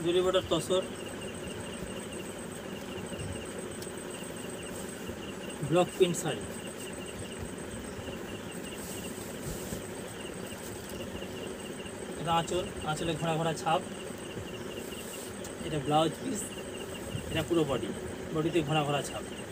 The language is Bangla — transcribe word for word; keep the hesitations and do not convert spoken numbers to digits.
জুরি border tussar, block print sari. এটা আঁচল, আঁচলে ঘোড়া ঘোড়া ছাপ। এটা ব্লাউজ পিস, এটা পুরো বডি, বডিতে ঘোড়া ঘোড়া ছাপ।